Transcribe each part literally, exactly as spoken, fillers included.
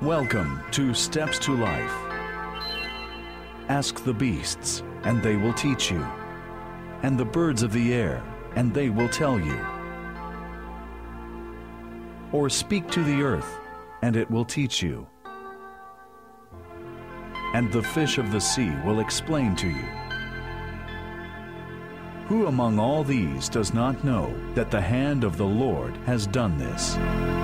Welcome to Steps to Life. Ask the beasts, and they will teach you, and the birds of the air, and they will tell you. Or speak to the earth, and it will teach you. And the fish of the sea will explain to you. Who among all these does not know that the hand of the Lord has done this?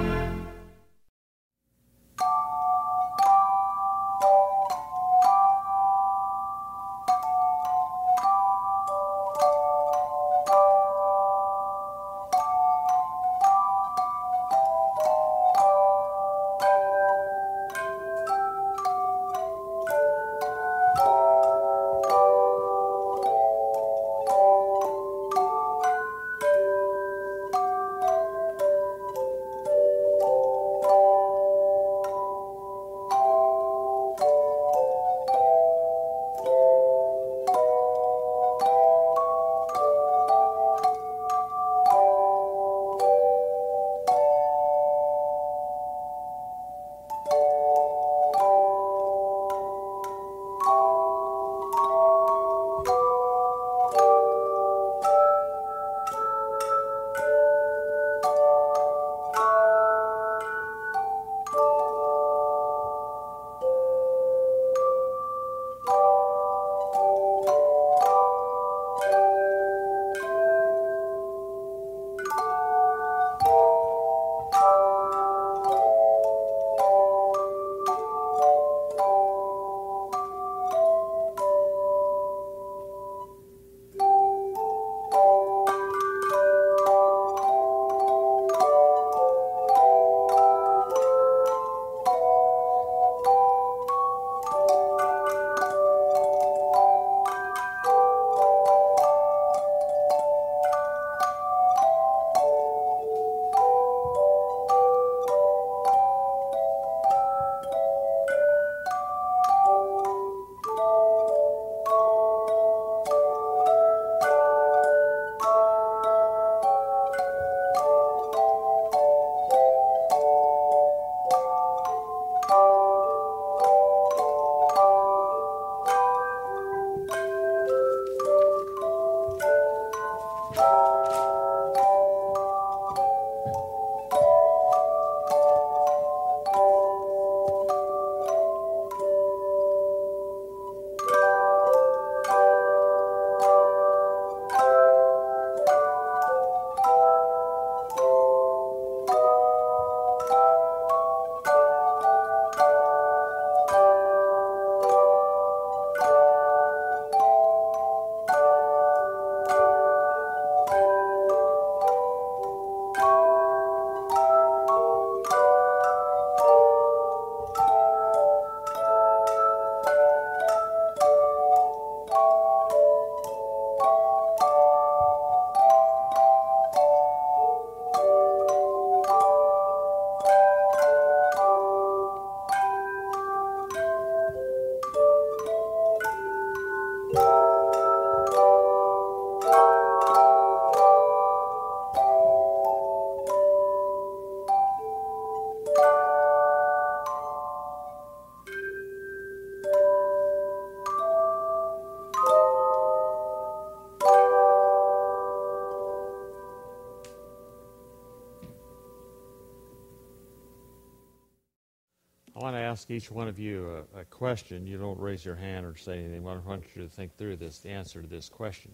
I want to ask each one of you a, a question. You don't raise your hand or say anything. I want you to think through this, the answer to this question.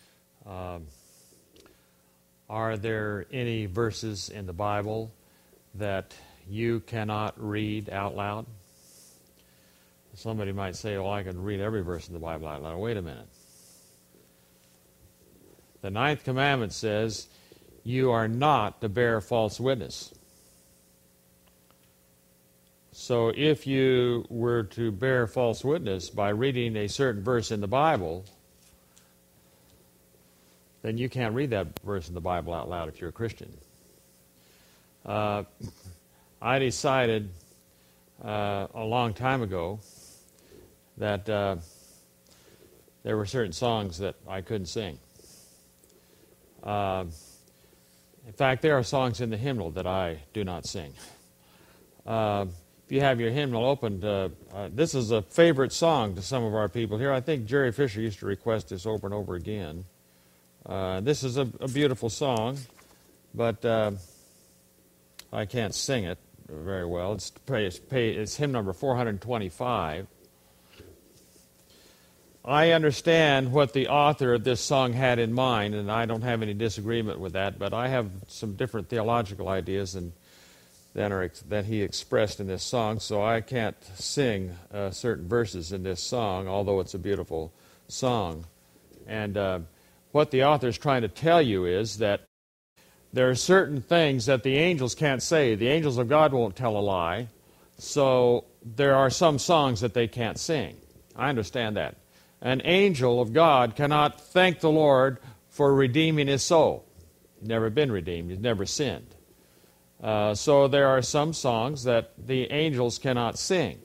Um, are there any verses in the Bible that you cannot read out loud? Somebody might say, well, I can read every verse in the Bible out loud. Wait a minute. The ninth commandment says, you are not to bear false witness. So if you were to bear false witness by reading a certain verse in the Bible, then you can't read that verse in the Bible out loud if you're a Christian. Uh, I decided uh, a long time ago that uh, there were certain songs that I couldn't sing. Uh, in fact, there are songs in the hymnal that I do not sing. Uh, if you have your hymnal opened, uh, uh, this is a favorite song to some of our people here. I think Jerry Fisher used to request this over and over again. Uh, this is a, a beautiful song, but uh, I can't sing it very well. It's, it's, it's hymn number four hundred twenty-five. I understand what the author of this song had in mind, and I don't have any disagreement with that, but I have some different theological ideas than, than, are, that he expressed in this song, so I can't sing uh, certain verses in this song, although it's a beautiful song. And uh, what the author is trying to tell you is that there are certain things that the angels can't say. The angels of God won't tell a lie, so there are some songs that they can't sing. I understand that. An angel of God cannot thank the Lord for redeeming his soul. He's never been redeemed. He's never sinned. Uh, so there are some songs that the angels cannot sing.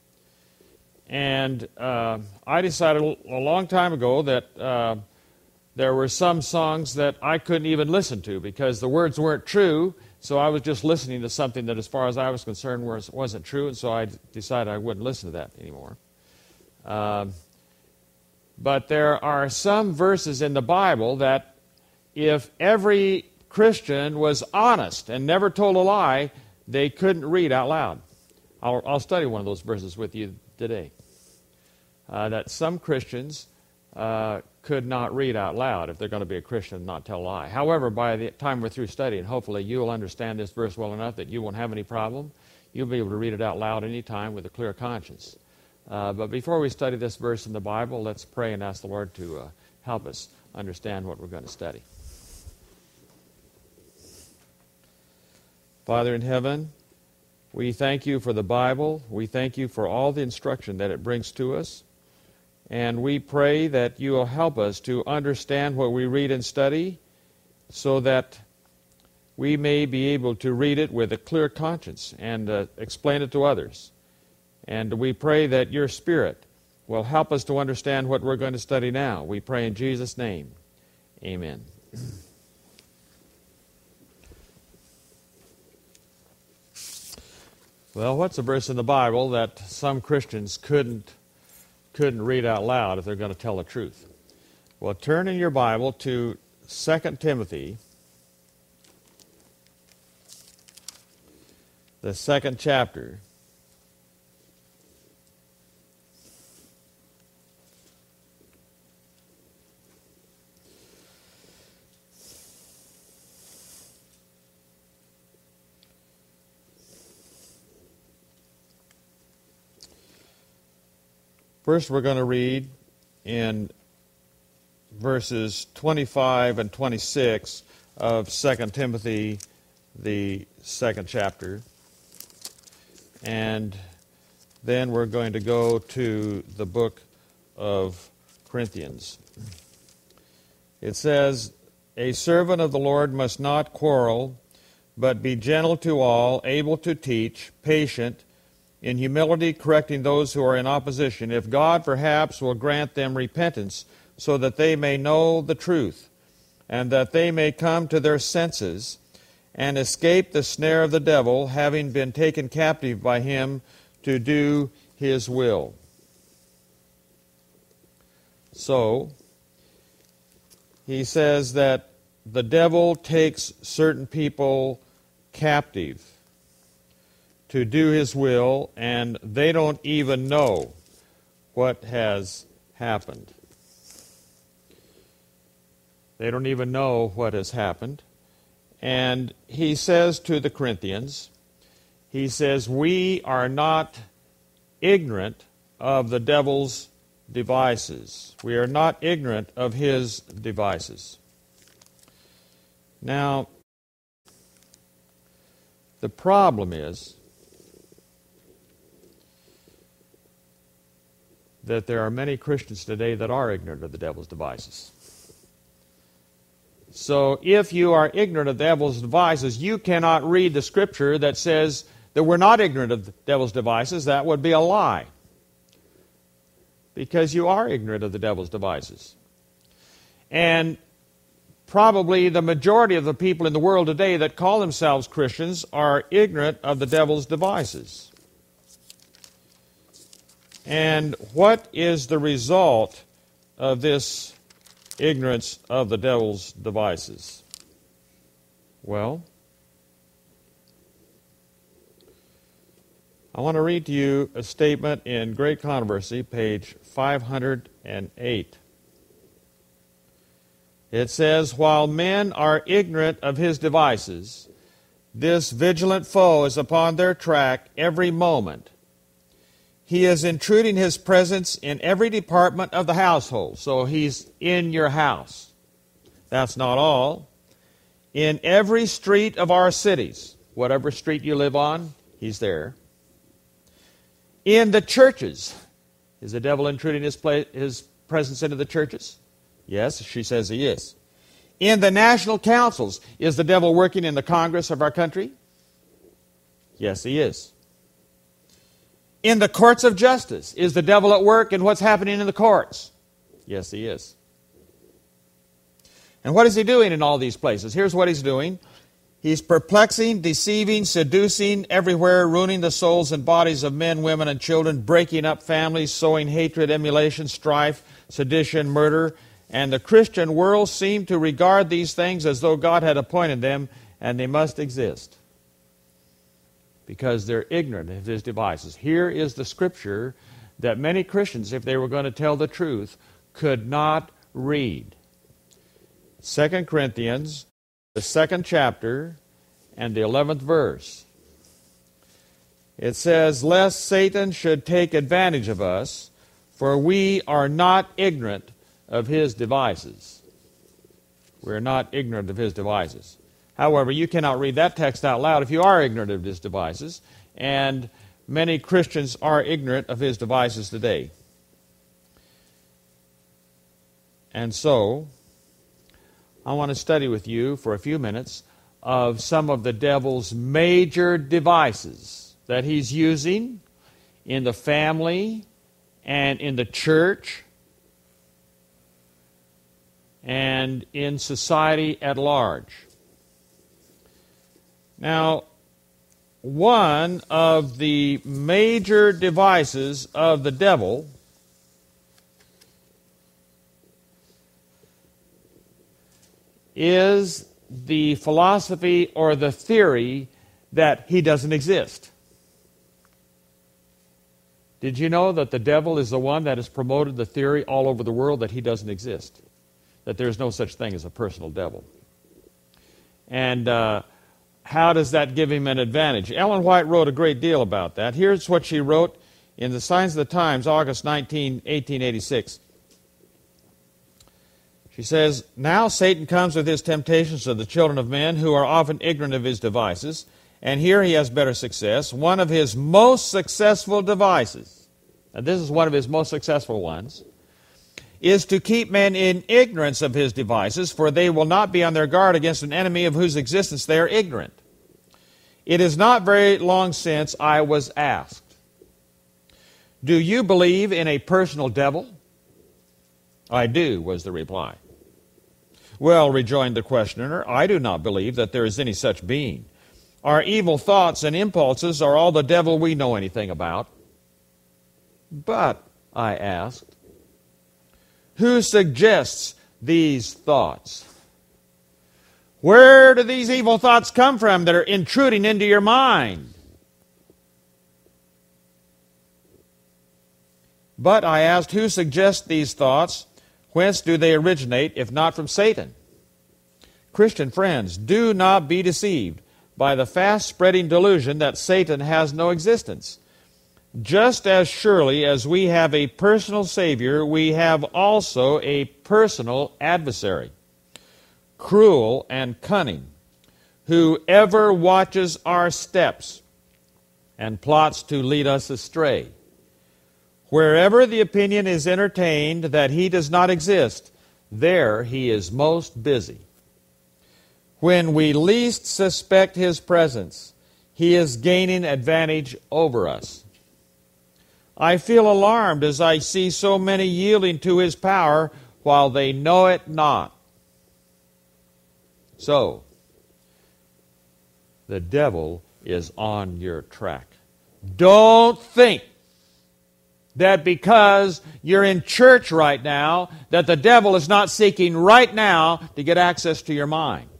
And uh, I decided a long time ago that uh, there were some songs that I couldn't even listen to because the words weren't true, so I was just listening to something that, as far as I was concerned, was, wasn't true, and so I decided I wouldn't listen to that anymore. Um, But there are some verses in the Bible that if every Christian was honest and never told a lie, they couldn't read out loud. I'll, I'll study one of those verses with you today. Uh, that some Christians uh, could not read out loud if they're going to be a Christian and not tell a lie. However, by the time we're through studying, hopefully you'll understand this verse well enough that you won't have any problem. You'll be able to read it out loud any time with a clear conscience. Uh, but before we study this verse in the Bible, let's pray and ask the Lord to uh, help us understand what we're going to study. Father in heaven, we thank you for the Bible. We thank you for all the instruction that it brings to us. And we pray that you will help us to understand what we read and study so that we may be able to read it with a clear conscience and uh, explain it to others. And we pray that your Spirit will help us to understand what we're going to study now. We pray in Jesus' name. Amen. Well, what's a verse in the Bible that some Christians couldn't, couldn't read out loud if they're going to tell the truth? Well, turn in your Bible to Second Timothy, the second chapter. First, we're going to read in verses twenty-five and twenty-six of Second Timothy, the second chapter. And then we're going to go to the book of Corinthians. It says, "A servant of the Lord must not quarrel, but be gentle to all, able to teach, patient, in humility correcting those who are in opposition, if God perhaps will grant them repentance, so that they may know the truth, and that they may come to their senses, and escape the snare of the devil, having been taken captive by him to do his will." So, he says that the devil takes certain people captive to do his will, and they don't even know what has happened. They don't even know what has happened. And he says to the Corinthians, he says, we are not ignorant of the devil's devices. We are not ignorant of his devices. Now, the problem is that there are many Christians today that are ignorant of the devil's devices. So if you are ignorant of the devil's devices, you cannot read the scripture that says that we're not ignorant of the devil's devices. That would be a lie. Because you are ignorant of the devil's devices. And probably the majority of the people in the world today that call themselves Christians are ignorant of the devil's devices. And what is the result of this ignorance of the devil's devices? Well, I want to read to you a statement in Great Controversy, page five hundred eight. It says, "While men are ignorant of his devices, this vigilant foe is upon their track every moment. He is intruding his presence in every department of the household." So he's in your house. That's not all. "In every street of our cities," whatever street you live on, he's there. "In the churches." Is the devil intruding his, play, his presence into the churches? Yes, she says he is. "In the national councils." Is the devil working in the Congress of our country? Yes, he is. "In the courts of justice." Is the devil at work in what's happening in the courts? Yes, he is. And what is he doing in all these places? Here's what he's doing. He's perplexing, deceiving, seducing, everywhere, ruining the souls and bodies of men, women, and children, breaking up families, sowing hatred, emulation, strife, sedition, murder. And the Christian world seemed to regard these things as though God had appointed them, and they must exist, because they're ignorant of his devices. Here is the scripture that many Christians, if they were going to tell the truth, could not read. Second Corinthians, the second chapter, and the eleventh verse. It says, "Lest Satan should take advantage of us, for we are not ignorant of his devices." We're not ignorant of his devices. However, you cannot read that text out loud if you are ignorant of his devices, and many Christians are ignorant of his devices today. And so, I want to study with you for a few minutes of some of the devil's major devices that he's using in the family and in the church and in society at large. Now, one of the major devices of the devil is the philosophy or the theory that he doesn't exist. Did you know that the devil is the one that has promoted the theory all over the world that he doesn't exist? That there's no such thing as a personal devil. And uh, how does that give him an advantage? Ellen White wrote a great deal about that. Here's what she wrote in the Signs of the Times, August nineteenth, eighteen eighty-six. She says, "Now Satan comes with his temptations to the children of men who are often ignorant of his devices, and here he has better success. One of his most successful devices," and this is one of his most successful ones, "is to keep men in ignorance of his devices, for they will not be on their guard against an enemy of whose existence they are ignorant. It is not very long since I was asked, 'Do you believe in a personal devil?' 'I do,' was the reply. 'Well,' rejoined the questioner, 'I do not believe that there is any such being. Our evil thoughts and impulses are all the devil we know anything about.' 'But,' I asked, 'who suggests these thoughts? Where do these evil thoughts come from that are intruding into your mind?' 'But,' I asked, 'who suggests these thoughts? Whence do they originate, if not from Satan?' Christian friends, do not be deceived by the fast-spreading delusion that Satan has no existence. Just as surely as we have a personal Savior, we have also a personal adversary, cruel and cunning, who ever watches our steps and plots to lead us astray. Wherever the opinion is entertained that he does not exist, there he is most busy. When we least suspect his presence, he is gaining advantage over us. I feel alarmed as I see so many yielding to his power while they know it not." So, the devil is on your track. Don't think that because you're in church right now, that the devil is not seeking right now to get access to your mind.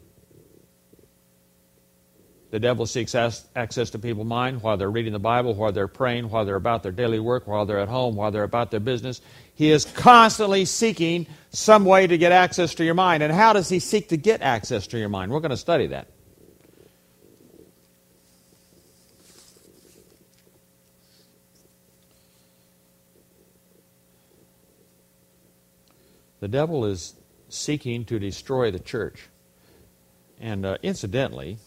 The devil seeks access to people's mind while they're reading the Bible, while they're praying, while they're about their daily work, while they're at home, while they're about their business. He is constantly seeking some way to get access to your mind. And how does he seek to get access to your mind? We're going to study that. The devil is seeking to destroy the church. And uh, incidentally,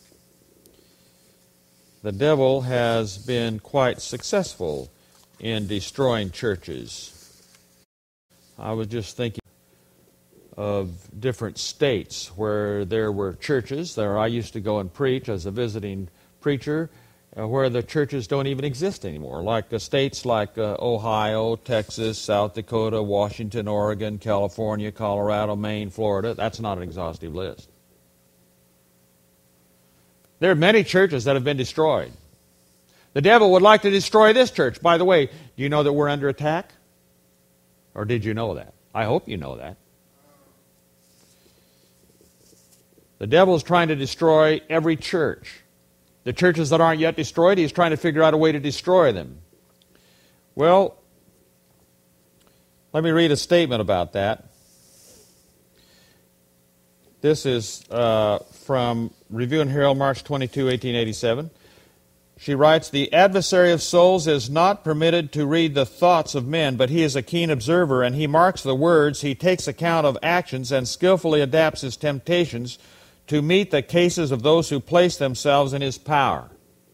the devil has been quite successful in destroying churches. I was just thinking of different states where there were churches. There, I used to go and preach as a visiting preacher, uh, where the churches don't even exist anymore. Like the states like uh, Ohio, Texas, South Dakota, Washington, Oregon, California, Colorado, Maine, Florida. That's not an exhaustive list. There are many churches that have been destroyed. The devil would like to destroy this church. By the way, do you know that we're under attack? Or did you know that? I hope you know that. The devil is trying to destroy every church. The churches that aren't yet destroyed, he's trying to figure out a way to destroy them. Well, let me read a statement about that. This is uh, from Review and Herald, March twenty-second, eighteen eighty-seven. She writes, "The adversary of souls is not permitted to read the thoughts of men, but he is a keen observer, and he marks the words, he takes account of actions, and skillfully adapts his temptations to meet the cases of those who place themselves in his power.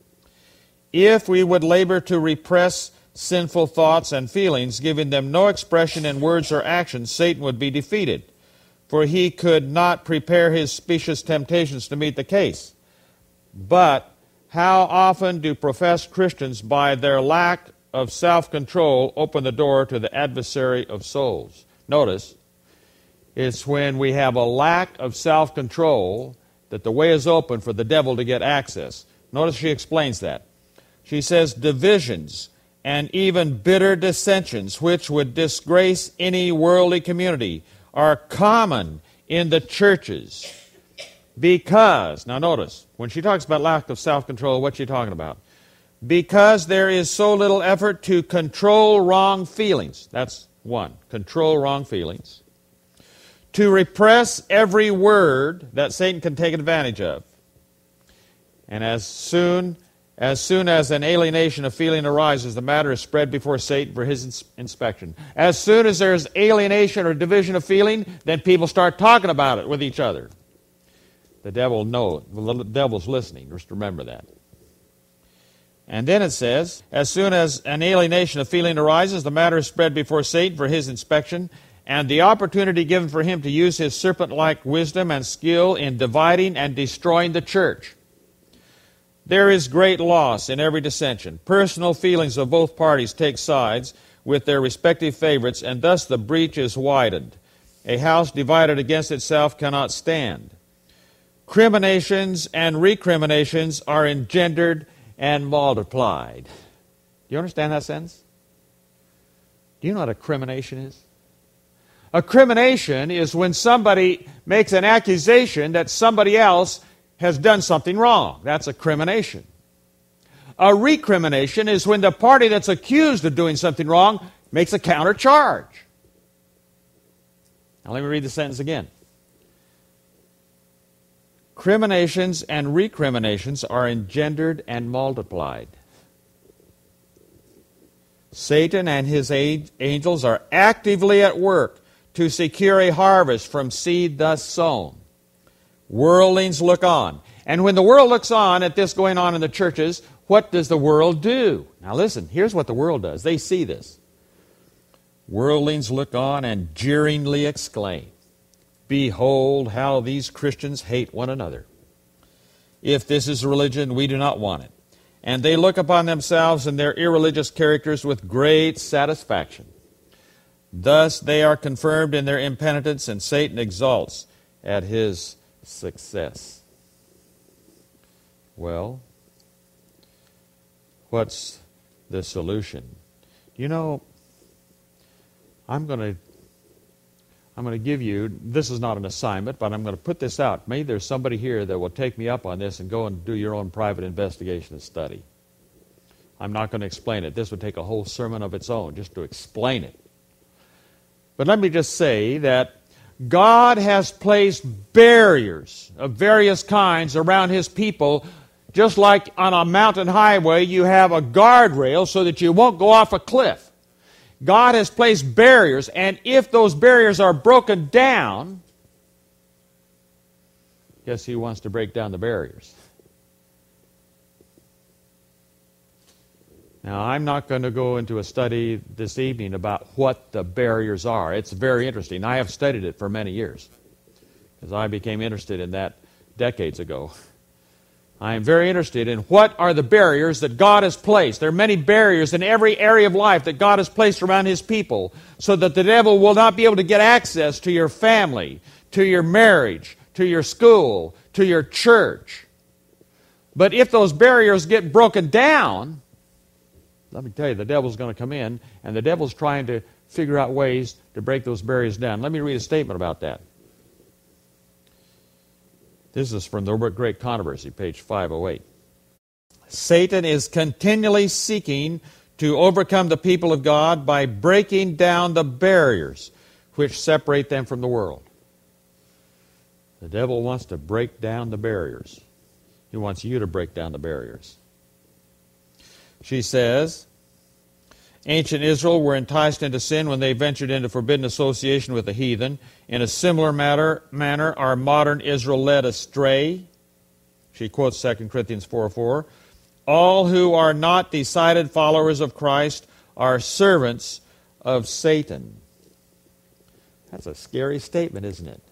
If we would labor to repress sinful thoughts and feelings, giving them no expression in words or actions, Satan would be defeated, for he could not prepare his specious temptations to meet the case. But how often do professed Christians, by their lack of self-control, open the door to the adversary of souls?" Notice, it's when we have a lack of self-control that the way is open for the devil to get access. Notice she explains that. She says, "Divisions and even bitter dissensions, which would disgrace any worldly community, are common in the churches. Because," now notice, when she talks about lack of self-control, what's she talking about? "Because there is so little effort to control wrong feelings." That's one, control wrong feelings. "To repress every word that Satan can take advantage of. And as soon as soon as an alienation of feeling arises, the matter is spread before Satan for his ins- inspection." As soon as there's alienation or division of feeling, then people start talking about it with each other. The devil knows, the devil's listening. Just remember that. And then it says, as soon as an alienation of feeling arises, the matter is spread before Satan for his inspection, and the opportunity given for him to use his serpent-like wisdom and skill in dividing and destroying the church. There is great loss in every dissension. Personal feelings of both parties take sides with their respective favorites, and thus the breach is widened. A house divided against itself cannot stand. Criminations and recriminations are engendered and multiplied. Do you understand that sentence? Do you know what a crimination is? A crimination is when somebody makes an accusation that somebody else has done something wrong. That's a crimination. A recrimination is when the party that's accused of doing something wrong makes a countercharge. Now let me read the sentence again. Criminations and recriminations are engendered and multiplied. Satan and his angels are actively at work to secure a harvest from seed thus sown. Worldlings look on. And when the world looks on at this going on in the churches, what does the world do? Now listen, here's what the world does. They see this. Worldlings look on and jeeringly exclaim, "Behold how these Christians hate one another. If this is religion, we do not want it." And they look upon themselves and their irreligious characters with great satisfaction. Thus they are confirmed in their impenitence, and Satan exults at his success. Well, what's the solution You know, I'm going to I'm going to give you, this is not an assignment, but I'm going to put this out. Maybe there's somebody here that will take me up on this and go and do your own private investigation and study. I'm not going to explain it. This would take a whole sermon of its own just to explain it. But let me just say that God has placed barriers of various kinds around His people, just like on a mountain highway you have a guardrail so that you won't go off a cliff. God has placed barriers, and if those barriers are broken down, guess He wants to break down the barriers. Now, I'm not going to go into a study this evening about what the barriers are. It's very interesting. I have studied it for many years, because I became interested in that decades ago. I am very interested in what are the barriers that God has placed. There are many barriers in every area of life that God has placed around His people, so that the devil will not be able to get access to your family, to your marriage, to your school, to your church. But if those barriers get broken down, let me tell you, the devil's going to come in, and the devil's trying to figure out ways to break those barriers down. Let me read a statement about that. This is from the Great Controversy, page five oh eight. Satan is continually seeking to overcome the people of God by breaking down the barriers which separate them from the world. The devil wants to break down the barriers. He wants you to break down the barriers. She says, ancient Israel were enticed into sin when they ventured into forbidden association with the heathen. In a similar matter, manner, are modern Israel led astray? She quotes Second Corinthians four four. All who are not decided followers of Christ are servants of Satan. That's a scary statement, isn't it?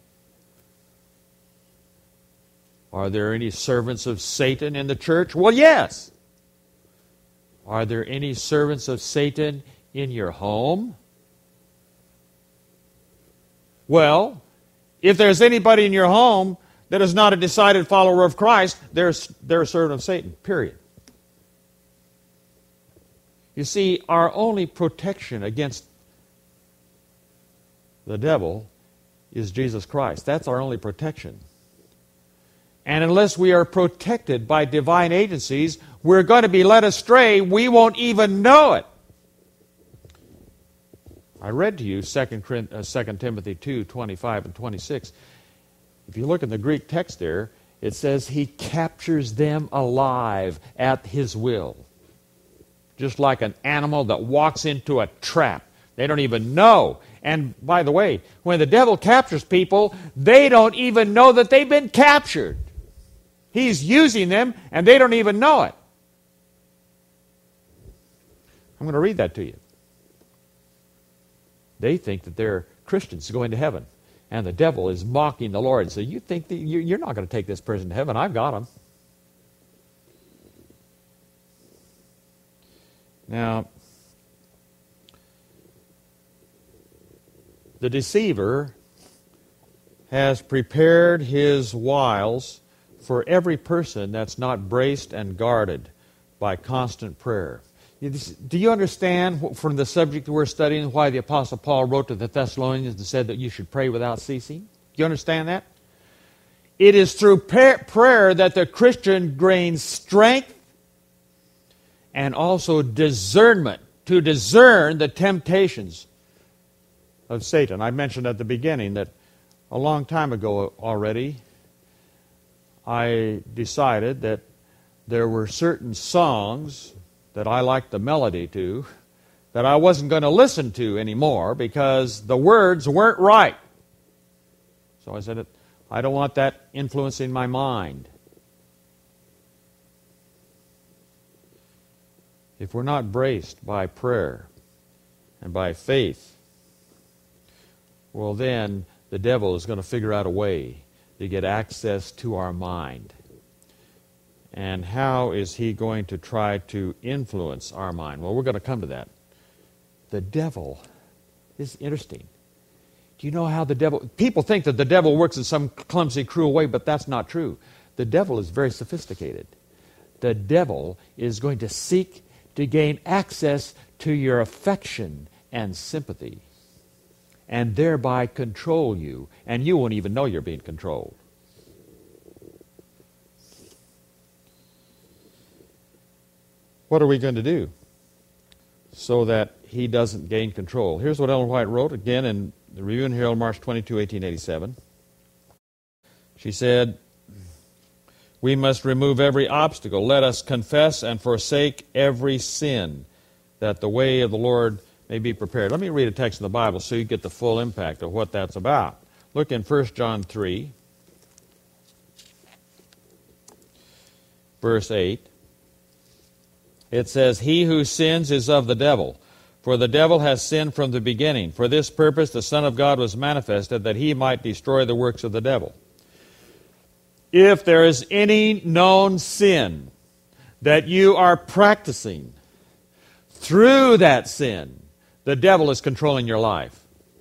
Are there any servants of Satan in the church? Well, yes. Are there any servants of Satan in your home? Well, if there's anybody in your home that is not a decided follower of Christ, they're, they're a servant of Satan, period. You see, our only protection against the devil is Jesus Christ. That's our only protection. And unless we are protected by divine agencies, we're going to be led astray. We won't even know it. I read to you Second Timothy two, twenty-five and twenty-six. If you look in the Greek text there, it says He captures them alive at His will. Just like an animal that walks into a trap. They don't even know. And by the way, when the devil captures people, they don't even know that they've been captured. He's using them, and they don't even know it. I'm going to read that to you. They think that they're Christians going to heaven, and the devil is mocking the Lord. So you think that you're not going to take this person to heaven? I've got him. Now, the deceiver has prepared his wiles for every person that's not braced and guarded by constant prayer. Do you understand from the subject we're studying why the Apostle Paul wrote to the Thessalonians and said that you should pray without ceasing? Do you understand that? It is through prayer that the Christian gains strength and also discernment to discern the temptations of Satan. I mentioned at the beginning that a long time ago already, I decided that there were certain songs that I liked the melody to that I wasn't going to listen to anymore because the words weren't right. So I said, I don't want that influencing my mind. If we're not braced by prayer and by faith, well then the devil is going to figure out a way to get access to our mind. And how is he going to try to influence our mind? Well, we're going to come to that. The devil is interesting. Do you know how the devil... People think that the devil works in some clumsy, cruel way, but that's not true. The devil is very sophisticated. The devil is going to seek to gain access to your affection and sympathy, and thereby control you, and you won't even know you're being controlled. What are we going to do so that he doesn't gain control? Here's what Ellen White wrote, again in the Review and Herald, March twenty-second, eighteen eighty-seven. She said, "We must remove every obstacle. Let us confess and forsake every sin, that the way of the Lord may be prepared." Let me read a text in the Bible so you get the full impact of what that's about. Look in First John three, verse eight. It says, "He who sins is of the devil, for the devil has sinned from the beginning. For this purpose the Son of God was manifested, that he might destroy the works of the devil." If there is any known sin that you are practicing, through that sin, the devil is controlling your life.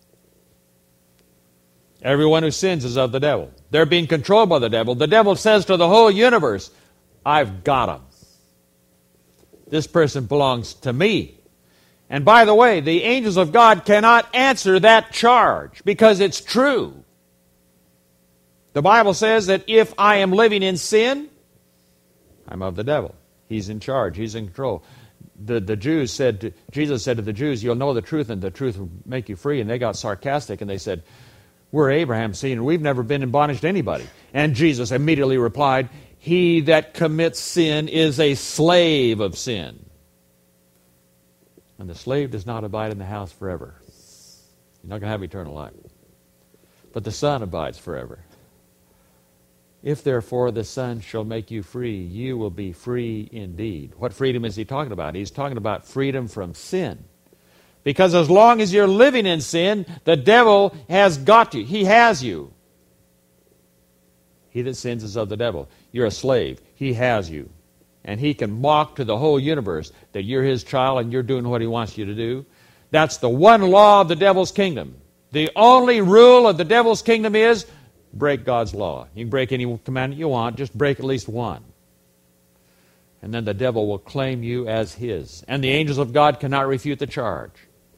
Everyone who sins is of the devil. They're being controlled by the devil. The devil says to the whole universe, "I've got him. This person belongs to me." And by the way, the angels of God cannot answer that charge because it's true. The Bible says that if I am living in sin, I'm of the devil. He's in charge. He's in control. The, the Jews said, to, Jesus said to the Jews, "You'll know the truth and the truth will make you free." And they got sarcastic and they said, "We're Abraham's seed and we've never been in bondage to anybody." And Jesus immediately replied, "He that commits sin is a slave of sin. And the slave does not abide in the house forever." You're not going to have eternal life. "But the Son abides forever. If therefore the Son shall make you free, you will be free indeed." What freedom is he talking about? He's talking about freedom from sin. Because as long as you're living in sin, the devil has got you. He has you. He that sins is of the devil. You're a slave. He has you. And he can mock to the whole universe that you're his child and you're doing what he wants you to do. That's the one law of the devil's kingdom. The only rule of the devil's kingdom is break God's law. You can break any commandment you want, just break at least one. And then the devil will claim you as his. And the angels of God cannot refute the charge.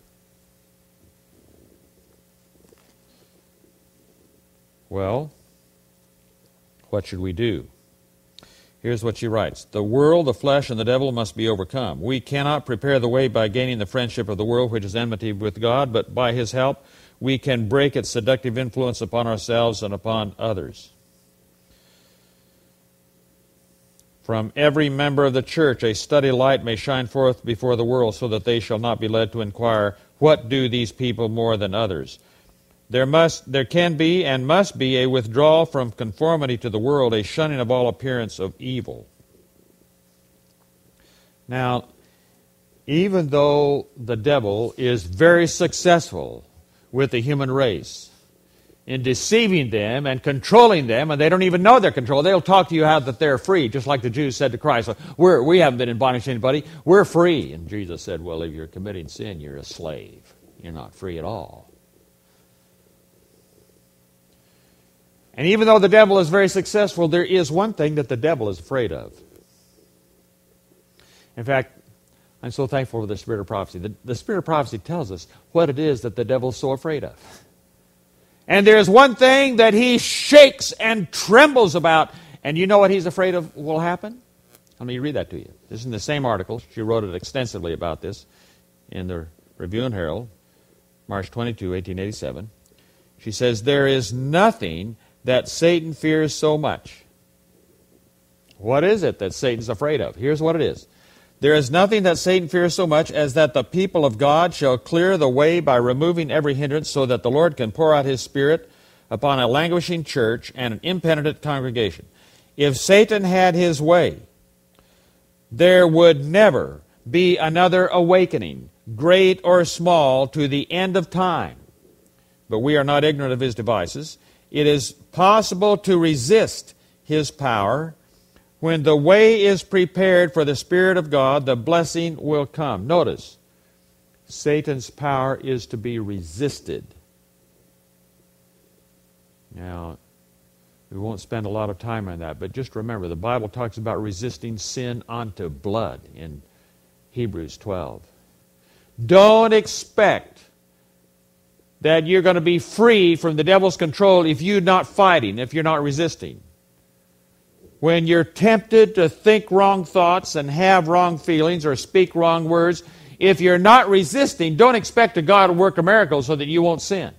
Well, what should we do? Here's what she writes. "The world, the flesh, and the devil must be overcome. We cannot prepare the way by gaining the friendship of the world, which is enmity with God, but by his help we can break its seductive influence upon ourselves and upon others. From every member of the church a steady light may shine forth before the world, so that they shall not be led to inquire, what do these people more than others? There must, there can be and must be a withdrawal from conformity to the world, a shunning of all appearance of evil." Now, even though the devil is very successful with the human race in deceiving them and controlling them, and they don't even know they're controlled. They'll talk to you how that they're free, just like the Jews said to Christ, We're, we haven't been in bondage to anybody, we're free. And Jesus said, well, if you're committing sin, you're a slave. You're not free at all. And even though the devil is very successful, there is one thing that the devil is afraid of. In fact, I'm so thankful for the Spirit of Prophecy. The, the Spirit of Prophecy tells us what it is that the devil is so afraid of. And there's one thing that he shakes and trembles about, and you know what he's afraid of will happen? Let me read that to you. This is in the same article. She wrote it extensively about this in the Review and Herald, March twenty-second, eighteen eighty-seven. She says, "There is nothing that Satan fears so much." What is it that Satan's afraid of? Here's what it is. "There is nothing that Satan fears so much as that the people of God shall clear the way by removing every hindrance, so that the Lord can pour out his Spirit upon a languishing church and an impenitent congregation. If Satan had his way, there would never be another awakening, great or small, to the end of time. But we are not ignorant of his devices. It is possible to resist his power. When the way is prepared for the Spirit of God, the blessing will come." Notice, Satan's power is to be resisted. Now, we won't spend a lot of time on that, but just remember, the Bible talks about resisting sin unto blood in Hebrews twelve. Don't expect that you're going to be free from the devil's control if you're not fighting, if you're not resisting. When you're tempted to think wrong thoughts and have wrong feelings or speak wrong words, if you're not resisting, don't expect a God to work a miracle so that you won't sin.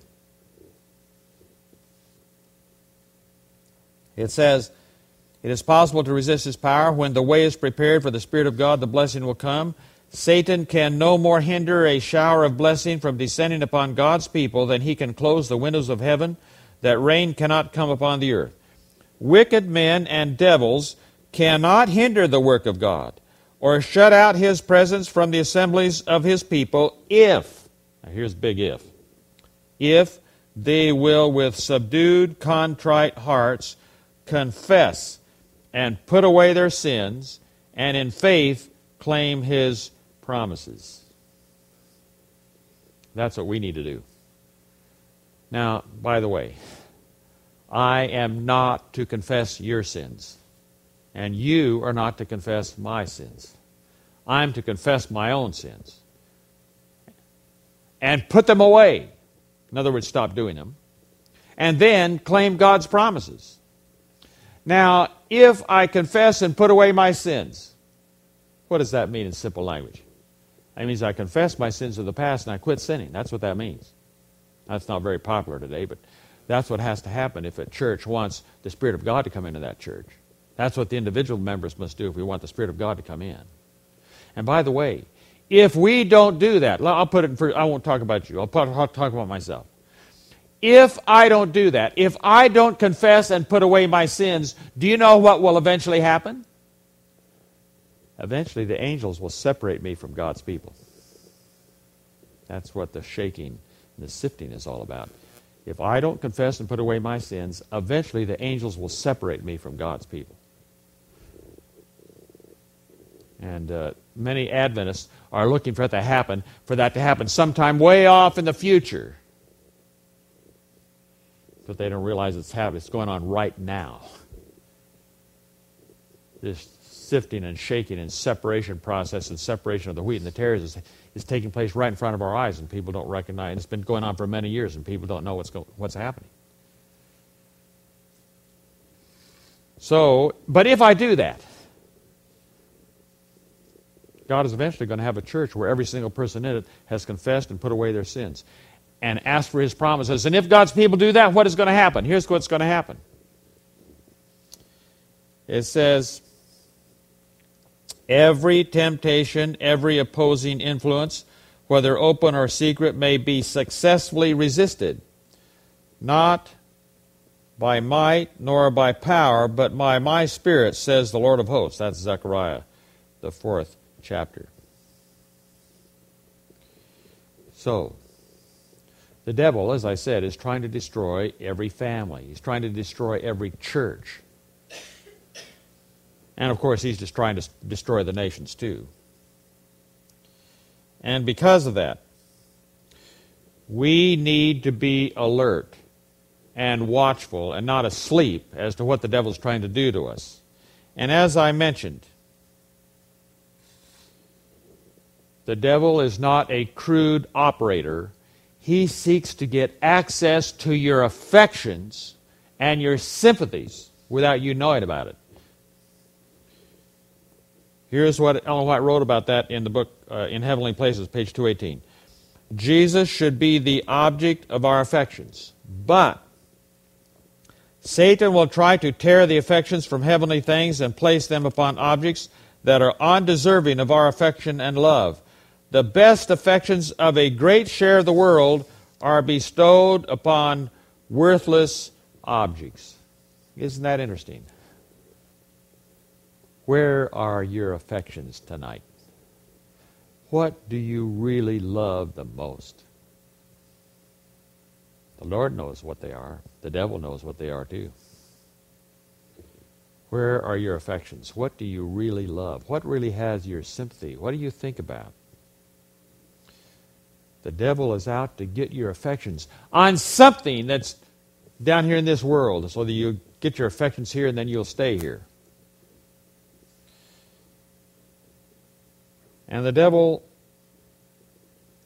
It says, it is possible to resist his power. When the way is prepared for the Spirit of God, the blessing will come. Satan can no more hinder a shower of blessing from descending upon God's people than he can close the windows of heaven, that rain cannot come upon the earth. Wicked men and devils cannot hinder the work of God or shut out his presence from the assemblies of his people if, now here's big if, if they will with subdued, contrite hearts confess and put away their sins, and in faith claim his promises. That's what we need to do. Now, by the way, I am not to confess your sins, and you are not to confess my sins. I'm to confess my own sins and put them away. In other words, stop doing them. And then claim God's promises. Now, if I confess and put away my sins, what does that mean in simple language? That means I confess my sins of the past and I quit sinning. That's what that means. That's not very popular today, but that's what has to happen if a church wants the Spirit of God to come into that church. That's what the individual members must do if we want the Spirit of God to come in. And by the way, if we don't do that, I'll put it in first, I won't talk about you, I'll, put, I'll talk about myself. If I don't do that, if I don't confess and put away my sins, do you know what will eventually happen? Eventually the angels will separate me from God's people. That's what the shaking and the sifting is all about. If I don't confess and put away my sins, eventually the angels will separate me from God's people. And uh, many Adventists are looking for that to happen, for that to happen sometime way off in the future. But they don't realize it's happening. It's going on right now. This sifting and shaking and separation process and separation of the wheat and the tares is, is taking place right in front of our eyes, and people don't recognize. It's been going on for many years, and people don't know what's go, what's happening. So, but if I do that, God is eventually going to have a church where every single person in it has confessed and put away their sins and asked for his promises. And if God's people do that, what is going to happen? Here's what's going to happen. It says, every temptation, every opposing influence, whether open or secret, may be successfully resisted, not by might nor by power, but by my Spirit, says the Lord of hosts. That's Zechariah, the fourth chapter. So, the devil, as I said, is trying to destroy every family. He's trying to destroy every church. And, of course, he's just trying to destroy the nations, too. And because of that, we need to be alert and watchful and not asleep as to what the devil's trying to do to us. And as I mentioned, the devil is not a crude operator. He seeks to get access to your affections and your sympathies without you knowing about it. Here's what Ellen White wrote about that in the book uh, In Heavenly Places, page two eighteen. Jesus should be the object of our affections, but Satan will try to tear the affections from heavenly things and place them upon objects that are undeserving of our affection and love. The best affections of a great share of the world are bestowed upon worthless objects. Isn't that interesting? Where are your affections tonight? What do you really love the most? The Lord knows what they are. The devil knows what they are too. Where are your affections? What do you really love? What really has your sympathy? What do you think about? The devil is out to get your affections on something that's down here in this world so that you get your affections here and then you'll stay here. And the devil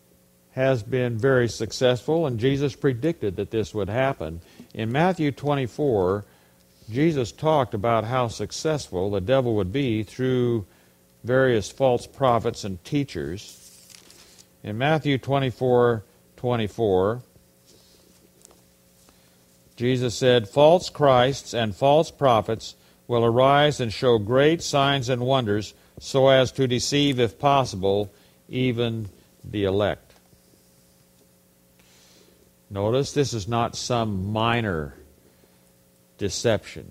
has been very successful, and Jesus predicted that this would happen. In Matthew twenty-four, Jesus talked about how successful the devil would be through various false prophets and teachers. In Matthew twenty-four twenty-four, Jesus said, "False Christs and false prophets will arise and show great signs and wonders, so as to deceive, if possible, even the elect." Notice this is not some minor deception.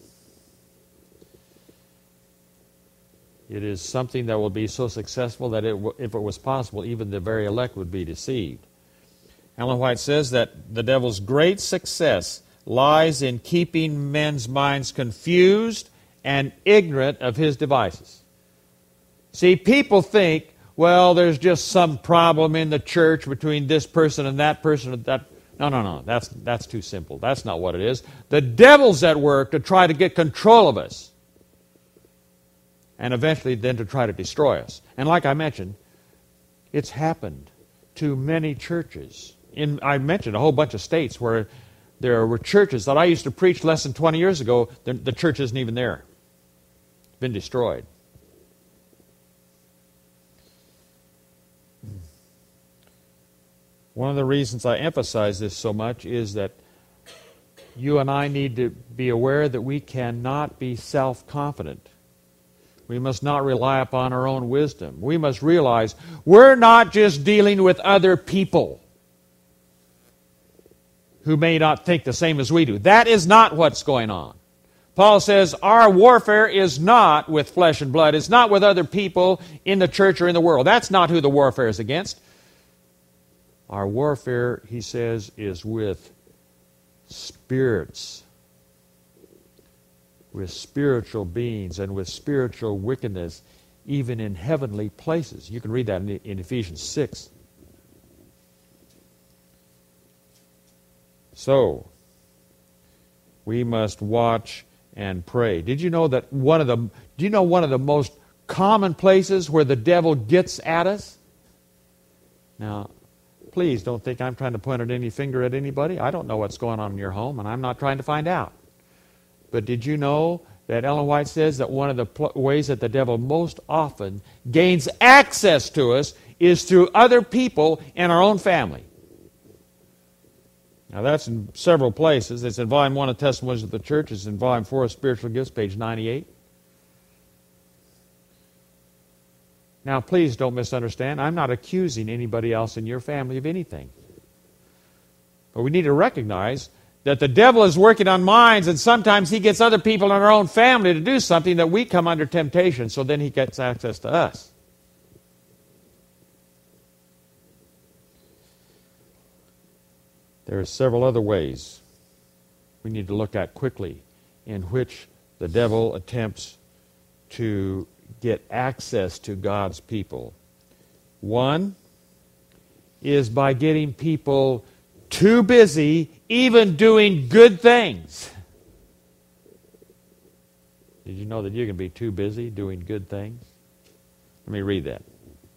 It is something that will be so successful that it, if it was possible, even the very elect would be deceived. Ellen White says that the devil's great success lies in keeping men's minds confused and ignorant of his devices. See, people think, well, there's just some problem in the church between this person and that person. And that. No, no, no. That's, that's too simple. That's not what it is. The devil's at work to try to get control of us. And eventually then to try to destroy us. And like I mentioned, it's happened to many churches. In, I mentioned a whole bunch of states where there were churches that I used to preach less than twenty years ago. The, the church isn't even there. It's been destroyed. One of the reasons I emphasize this so much is that you and I need to be aware that we cannot be self-confident. We must not rely upon our own wisdom. We must realize we're not just dealing with other people who may not think the same as we do. That is not what's going on. Paul says our warfare is not with flesh and blood. It's not with other people in the church or in the world. That's not who the warfare is against. Our warfare, he says, is with spirits, with spiritual beings and with spiritual wickedness, even in heavenly places. You can read that in, in Ephesians six. So, we must watch and pray. Did you know that one of the, do you know one of the most common places where the devil gets at us? Now, please don't think I'm trying to point at any finger at anybody. I don't know what's going on in your home, and I'm not trying to find out. But did you know that Ellen White says that one of the pl- ways that the devil most often gains access to us is through other people in our own family? Now that's in several places. It's in Volume one of Testimonies of the Church. It's in Volume four of Spiritual Gifts, page ninety-eight. Now, please don't misunderstand. I'm not accusing anybody else in your family of anything. But we need to recognize that the devil is working on minds, and sometimes he gets other people in our own family to do something that we come under temptation, so then he gets access to us. There are several other ways we need to look at quickly in which the devil attempts to get access to God's people. One is by getting people too busy even doing good things. Did you know that you can be too busy doing good things? Let me read that.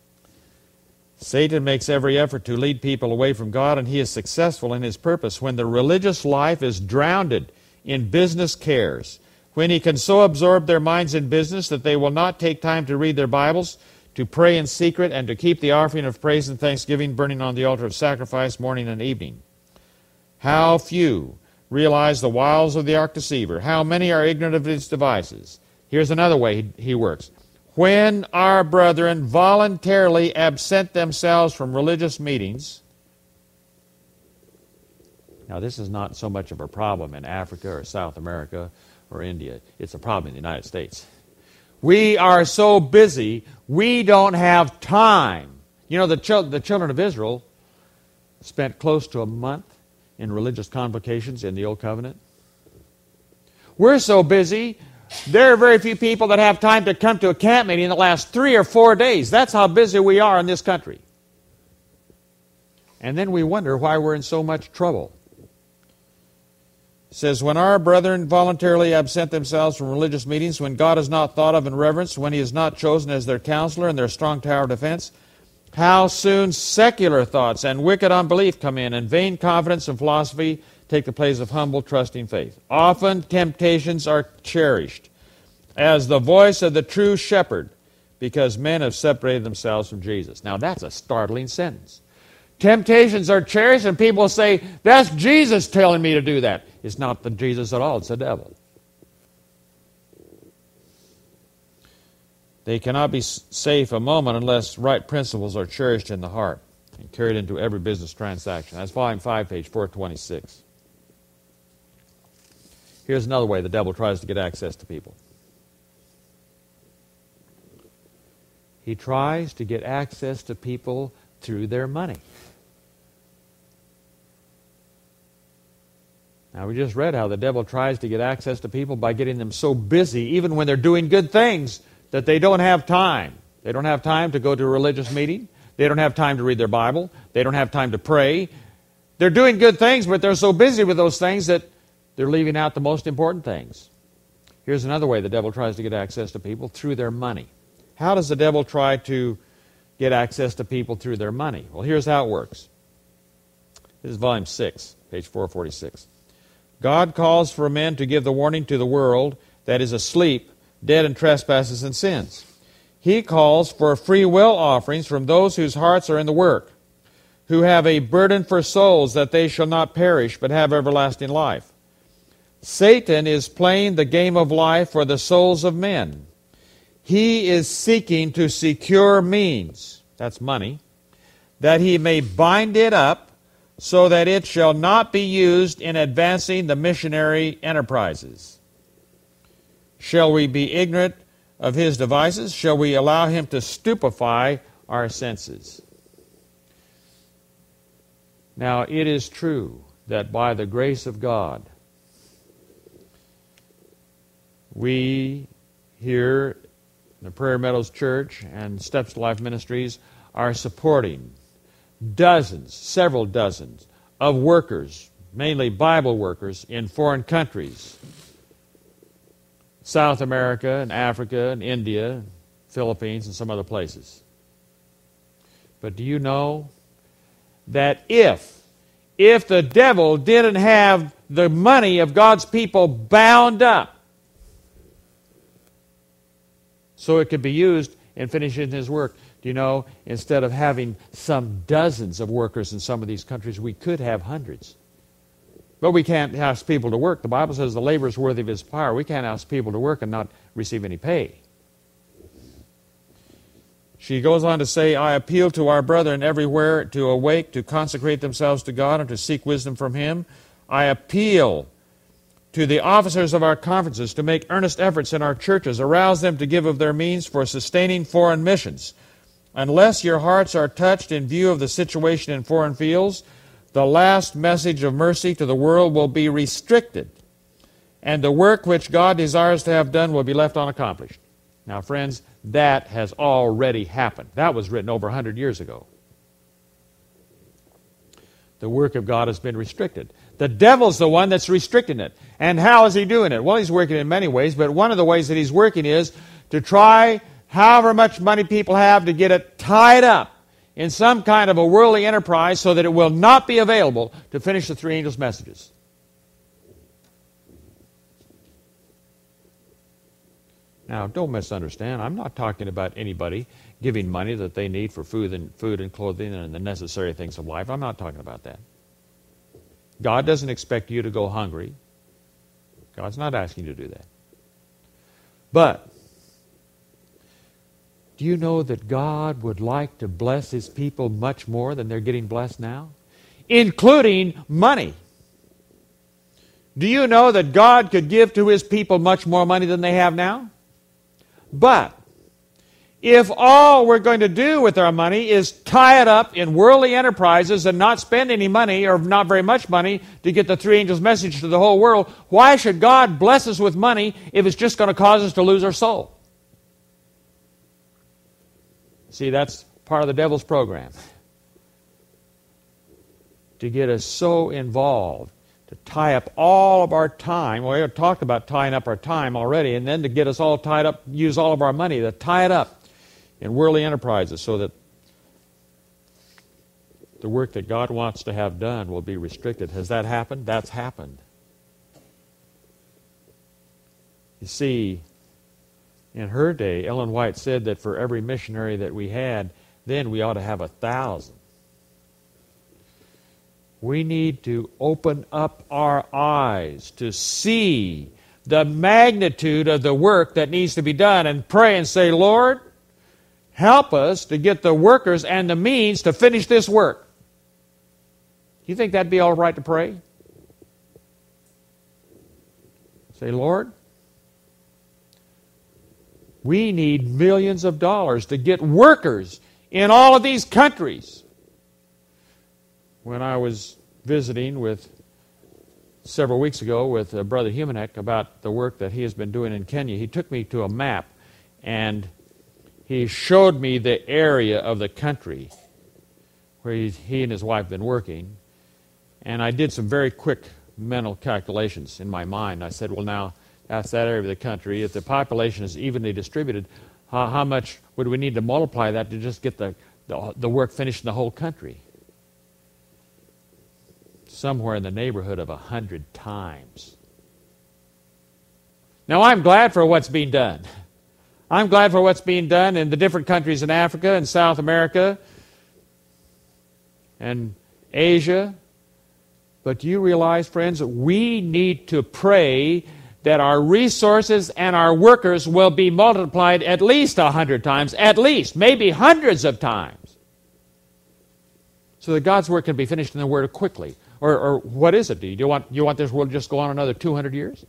Satan makes every effort to lead people away from God, and he is successful in his purpose when the religious life is drowned in business cares, when he can so absorb their minds in business that they will not take time to read their Bibles, to pray in secret, and to keep the offering of praise and thanksgiving burning on the altar of sacrifice morning and evening. How few realize the wiles of the arch deceiver. How many are ignorant of his devices. Here's another way he, he works. When our brethren voluntarily absent themselves from religious meetings. Now, this is not so much of a problem in Africa or South America or India. It's a problem in the United States. We are so busy, we don't have time. You know, the, chil- the children of Israel spent close to a month in religious convocations in the Old Covenant. We're so busy, there are very few people that have time to come to a camp meeting that lasts three or four days. That's how busy we are in this country. And then we wonder why we're in so much trouble. It says, when our brethren voluntarily absent themselves from religious meetings, when God is not thought of in reverence, when he is not chosen as their counselor and their strong tower of defense, how soon secular thoughts and wicked unbelief come in, and vain confidence and philosophy take the place of humble, trusting faith. Often temptations are cherished as the voice of the true shepherd, because men have separated themselves from Jesus. Now that's a startling sentence. Temptations are cherished, and people say, that's Jesus telling me to do that. It's not the Jesus at all, it's the devil. They cannot be safe a moment unless right principles are cherished in the heart and carried into every business transaction. That's volume five, page four twenty-six. Here's another way the devil tries to get access to people. He tries to get access to people through their money. Now, we just read how the devil tries to get access to people by getting them so busy, even when they're doing good things, that they don't have time. They don't have time to go to a religious meeting. They don't have time to read their Bible. They don't have time to pray. They're doing good things, but they're so busy with those things that they're leaving out the most important things. Here's another way the devil tries to get access to people, through their money. How does the devil try to get access to people through their money? Well, here's how it works. This is volume six, page four forty-six. God calls for men to give the warning to the world that is asleep, dead in trespasses and sins. He calls for free will offerings from those whose hearts are in the work, who have a burden for souls that they shall not perish but have everlasting life. Satan is playing the game of life for the souls of men. He is seeking to secure means, that's money, that he may bind it up so that it shall not be used in advancing the missionary enterprises. Shall we be ignorant of his devices? Shall we allow him to stupefy our senses? Now, it is true that by the grace of God, we here in the Prairie Meadows Church and Steps to Life Ministries are supporting dozens, several dozens of workers, mainly Bible workers, in foreign countries. South America and Africa and India, Philippines, and some other places. But do you know that if, if the devil didn't have the money of God's people bound up so it could be used in finishing his work, do you know, instead of having some dozens of workers in some of these countries, we could have hundreds. But we can't ask people to work. The Bible says the labor is worthy of his power. We can't ask people to work and not receive any pay. She goes on to say, I appeal to our brethren everywhere to awake, to consecrate themselves to God, and to seek wisdom from him. I appeal to the officers of our conferences to make earnest efforts in our churches, arouse them to give of their means for sustaining foreign missions. Unless your hearts are touched in view of the situation in foreign fields, the last message of mercy to the world will be restricted, and the work which God desires to have done will be left unaccomplished. Now, friends, that has already happened. That was written over one hundred years ago. The work of God has been restricted. The devil's the one that's restricting it. And how is he doing it? Well, he's working in many ways, but one of the ways that he's working is to try, however much money people have, to get it tied up in some kind of a worldly enterprise so that it will not be available to finish the three angels' messages. Now, don't misunderstand. I'm not talking about anybody giving money that they need for food and food and clothing and the necessary things of life. I'm not talking about that. God doesn't expect you to go hungry. God's not asking you to do that. But do you know that God would like to bless his people much more than they're getting blessed now? Including money. Do you know that God could give to his people much more money than they have now? But if all we're going to do with our money is tie it up in worldly enterprises and not spend any money or not very much money to get the three angels' message to the whole world, why should God bless us with money if it's just going to cause us to lose our soul? See, that's part of the devil's program. To get us so involved, to tie up all of our time. Well, we have talked about tying up our time already, and then to get us all tied up, use all of our money to tie it up in worldly enterprises so that the work that God wants to have done will be restricted. Has that happened? That's happened. You see, in her day, Ellen White said that for every missionary that we had, then we ought to have a thousand. We need to open up our eyes to see the magnitude of the work that needs to be done and pray and say, Lord, help us to get the workers and the means to finish this work. You think that'd be all right to pray? Say, Lord, we need millions of dollars to get workers in all of these countries. When I was visiting with several weeks ago with uh, Brother Humanek about the work that he has been doing in Kenya, he took me to a map and he showed me the area of the country where he, he and his wife have been working. And I did some very quick mental calculations in my mind. I said, well, now, that's that area of the country. If the population is evenly distributed, how, how much would we need to multiply that to just get the, the, the work finished in the whole country? Somewhere in the neighborhood of a hundred times. Now, I'm glad for what's being done. I'm glad for what's being done in the different countries in Africa and South America and Asia. But do you realize, friends, that we need to pray that our resources and our workers will be multiplied at least a hundred times, at least, maybe hundreds of times, so that God's work can be finished in the Word quickly. Or, or what is it? Do you want, you want this world to just go on another two hundred years?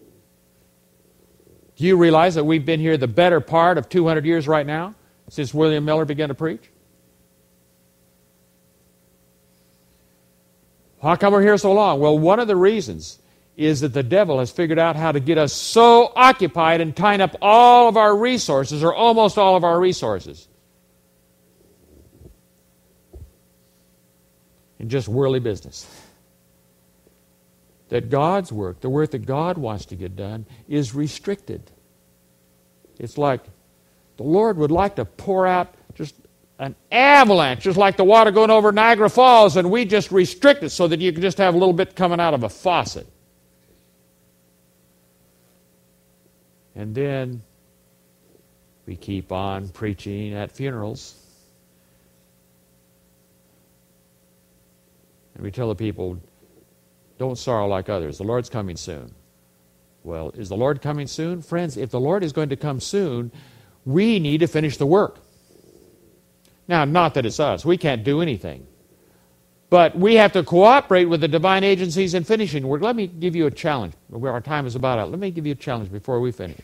Do you realize that we've been here the better part of two hundred years right now, since William Miller began to preach? How come we're here so long? Well, one of the reasons is that the devil has figured out how to get us so occupied and tying up all of our resources, or almost all of our resources, in just worldly business, that God's work, the work that God wants to get done, is restricted. It's like the Lord would like to pour out just an avalanche, just like the water going over Niagara Falls, and we just restrict it so that you can just have a little bit coming out of a faucet. And then we keep on preaching at funerals. And we tell the people, don't sorrow like others. The Lord's coming soon. Well, is the Lord coming soon? Friends, if the Lord is going to come soon, we need to finish the work. Now, not that it's us. We can't do anything. But we have to cooperate with the divine agencies in finishing work. Let me give you a challenge. Our time is about out. Let me give you a challenge before we finish.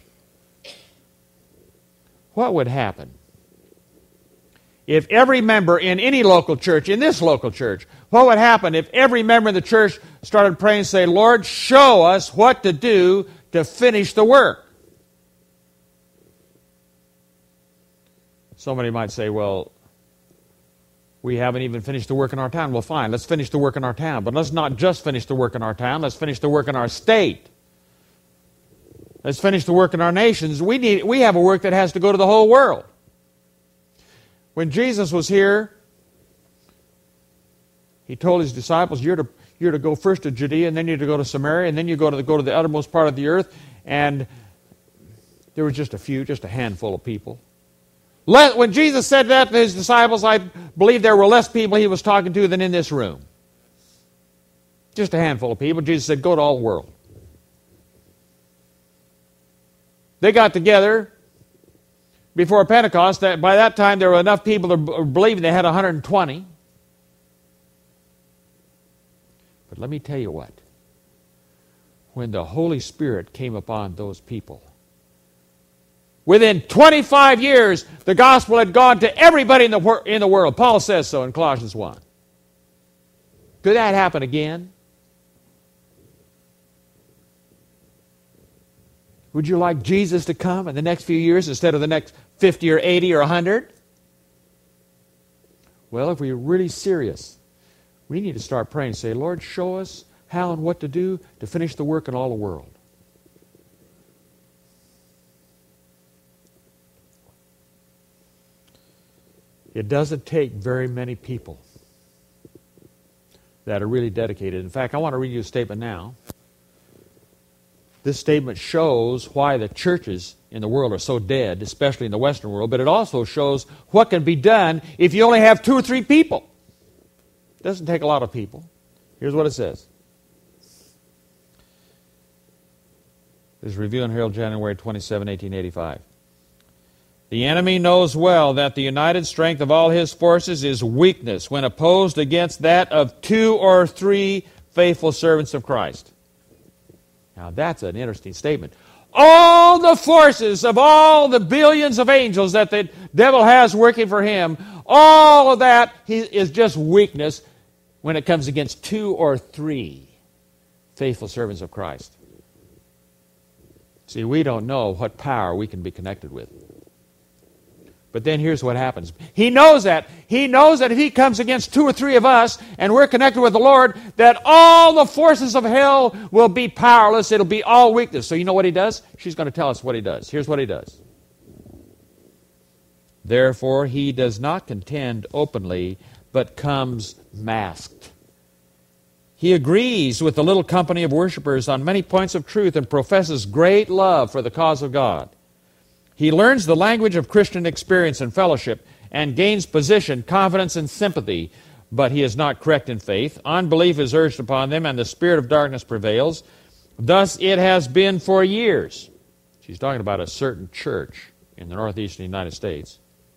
What would happen if every member in any local church, in this local church, what would happen if every member in the church started praying and saying, Lord, show us what to do to finish the work? Somebody might say, well, we haven't even finished the work in our town. Well, fine, let's finish the work in our town. But let's not just finish the work in our town. Let's finish the work in our state. Let's finish the work in our nations. We need, we have a work that has to go to the whole world. When Jesus was here, He told His disciples, you're to, you're to go first to Judea, and then you're to go to Samaria, and then you go to the, go to the uttermost part of the earth. And there was just a few, just a handful of people. Let, when Jesus said that to His disciples, I believe there were less people He was talking to than in this room. Just a handful of people. Jesus said, go to all the world. They got together before Pentecost. That by that time there were enough people to believe they had one hundred twenty. But let me tell you what. When the Holy Spirit came upon those people, within twenty-five years, the gospel had gone to everybody in the, wor- in the world. Paul says so in Colossians one. Could that happen again? Would you like Jesus to come in the next few years instead of the next fifty or eighty or one hundred? Well, if we're really serious, we need to start praying and say, Lord, show us how and what to do to finish the work in all the world. It doesn't take very many people that are really dedicated. In fact, I want to read you a statement now. This statement shows why the churches in the world are so dead, especially in the Western world, but it also shows what can be done if you only have two or three people. It doesn't take a lot of people. Here's what it says. This is Review and Herald, January twenty-seventh, eighteen eighty-five. The enemy knows well that the united strength of all his forces is weakness when opposed against that of two or three faithful servants of Christ. Now that's an interesting statement. All the forces of all the billions of angels that the devil has working for him, all of that is just weakness when it comes against two or three faithful servants of Christ. See, we don't know what power we can be connected with. But then here's what happens. He knows that. He knows that if he comes against two or three of us and we're connected with the Lord, that all the forces of hell will be powerless. It'll be all weakness. So you know what he does? She's going to tell us what he does. Here's what he does. Therefore, he does not contend openly, but comes masked. He agrees with the little company of worshipers on many points of truth and professes great love for the cause of God. He learns the language of Christian experience and fellowship and gains position, confidence, and sympathy, but he is not correct in faith. Unbelief is urged upon them, and the spirit of darkness prevails. Thus it has been for years. She's talking about a certain church in the northeastern United States.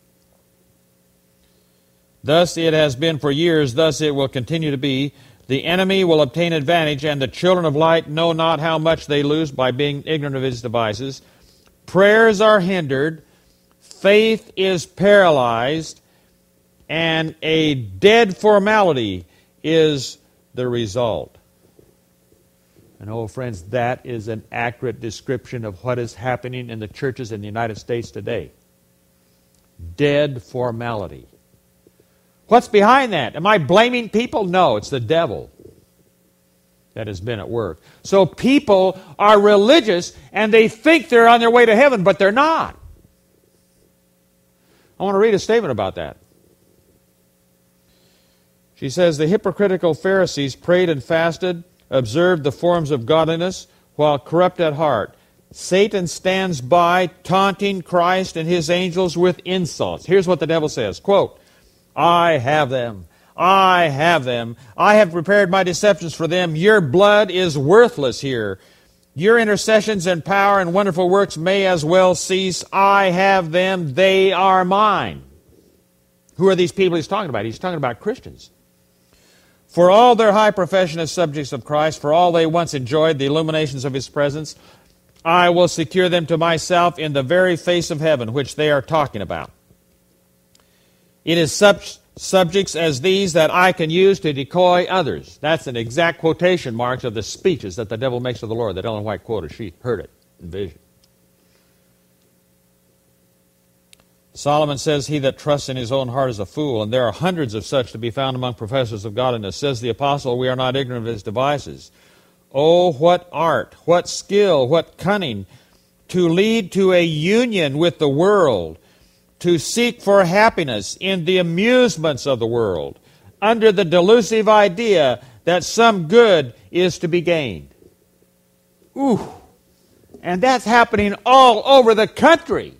Thus it has been for years, thus it will continue to be. The enemy will obtain advantage, and the children of light know not how much they lose by being ignorant of his devices. Prayers are hindered, faith is paralyzed, and a dead formality is the result. And oh, friends, that is an accurate description of what is happening in the churches in the United States today. Dead formality. What's behind that? Am I blaming people? No, it's the devil that has been at work. So people are religious and they think they're on their way to heaven, but they're not. I want to read a statement about that. She says, the hypocritical Pharisees prayed and fasted, observed the forms of godliness, while corrupt at heart. Satan stands by, taunting Christ and his angels with insults. Here's what the devil says, quote, I have them. I have them. I have prepared my deceptions for them. Your blood is worthless here. Your intercessions and power and wonderful works may as well cease. I have them. They are mine. Who are these people he's talking about? He's talking about Christians. For all their high profession as subjects of Christ, for all they once enjoyed the illuminations of his presence, I will secure them to myself in the very face of heaven, which they are talking about. It is such subjects as these that I can use to decoy others. That's an exact quotation marks of the speeches that the devil makes of the Lord that Ellen White quoted. She heard it in vision. Solomon says, he that trusts in his own heart is a fool, and there are hundreds of such to be found among professors of godliness. Says the apostle, we are not ignorant of his devices. Oh, what art, what skill, what cunning, to lead to a union with the world, to seek for happiness in the amusements of the world, under the delusive idea that some good is to be gained. Ooh, and that's happening all over the country.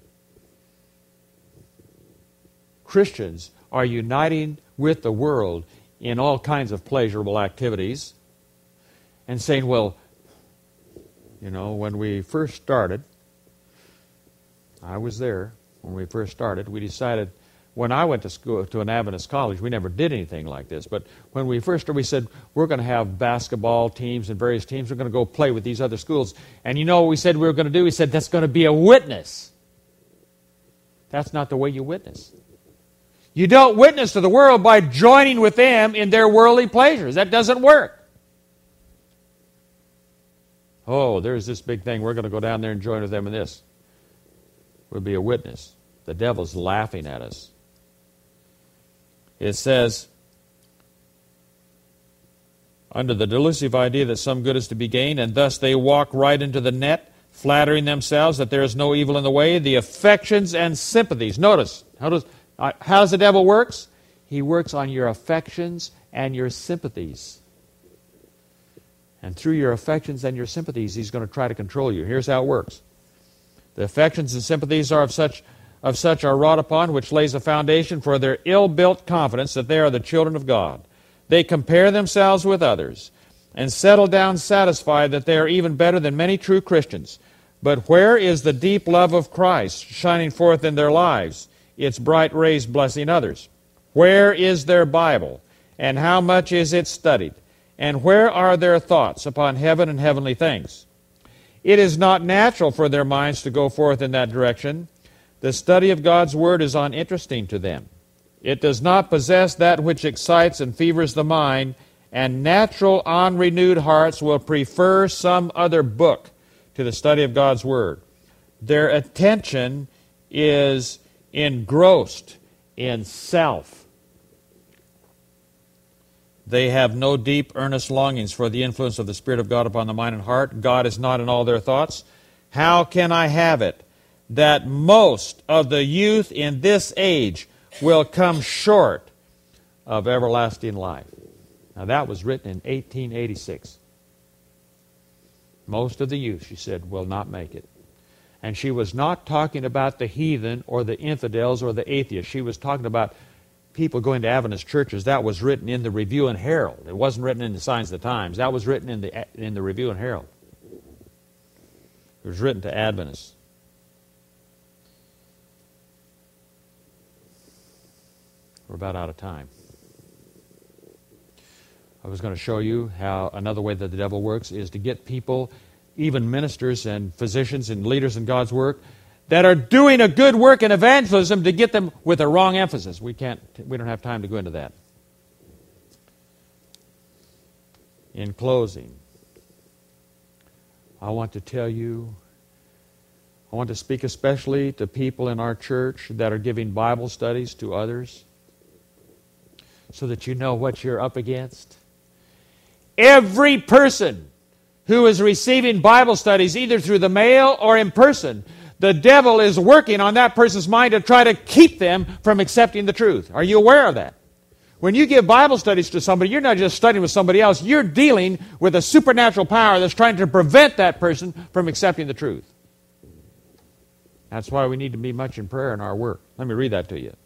Christians are uniting with the world in all kinds of pleasurable activities and saying, well, you know, when we first started, I was there, when we first started, we decided, when I went to school, to an Adventist college, we never did anything like this. But when we first started, we said, we're going to have basketball teams and various teams. We're going to go play with these other schools. And you know what we said we were going to do? We said, that's going to be a witness. That's not the way you witness. You don't witness to the world by joining with them in their worldly pleasures. That doesn't work. Oh, there's this big thing. We're going to go down there and join with them in this. We'll be a witness. The devil's laughing at us. It says, under the delusive idea that some good is to be gained, and thus they walk right into the net, flattering themselves that there is no evil in the way, the affections and sympathies. Notice, how does, uh, how does the devil works? He works on your affections and your sympathies. And through your affections and your sympathies, he's going to try to control you. Here's how it works. The affections and sympathies are of such of such are wrought upon, which lays a foundation for their ill-built confidence that they are the children of God. They compare themselves with others and settle down satisfied that they are even better than many true Christians. But where is the deep love of Christ shining forth in their lives, its bright rays blessing others? Where is their Bible, and how much is it studied? And where are their thoughts upon heaven and heavenly things? It is not natural for their minds to go forth in that direction. The study of God's Word is uninteresting to them. It does not possess that which excites and fevers the mind, and natural, unrenewed hearts will prefer some other book to the study of God's Word. Their attention is engrossed in self. They have no deep, earnest longings for the influence of the Spirit of God upon the mind and heart. God is not in all their thoughts. How can I have it that most of the youth in this age will come short of everlasting life? Now that was written in eighteen eighty-six. Most of the youth, she said, will not make it. And she was not talking about the heathen or the infidels or the atheists. She was talking about people going to Adventist churches. That was written in the Review and Herald. It wasn't written in the Signs of the Times. That was written in the, in the Review and Herald. It was written to Adventists. We're about out of time. I was going to show you how another way that the devil works is to get people, even ministers and physicians and leaders in God's work, that are doing a good work in evangelism, to get them with a wrong emphasis. We can't, we don't have time to go into that. In closing, I want to tell you, I want to speak especially to people in our church that are giving Bible studies to others, so that you know what you're up against. Every person who is receiving Bible studies, either through the mail or in person, the devil is working on that person's mind to try to keep them from accepting the truth. Are you aware of that? When you give Bible studies to somebody, you're not just studying with somebody else. You're dealing with a supernatural power that's trying to prevent that person from accepting the truth. That's why we need to be much in prayer in our work. Let me read that to you.